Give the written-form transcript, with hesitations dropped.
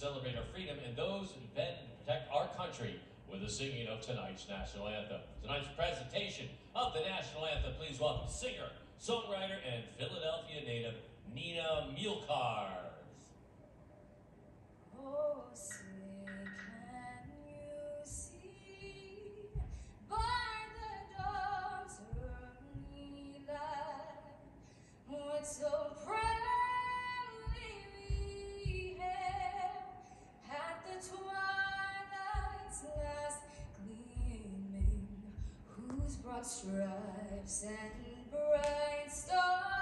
celebrate our freedom and those who defend and protect our country with the singing of tonight's national anthem. Tonight's presentation of the national anthem, please welcome singer, songwriter, and Philadelphia native Nina Mulekars. Oh, say, can you see by the dawn's early light what so proudly we hailed at the twilight's last gleaming, whose broad stripes and bright stars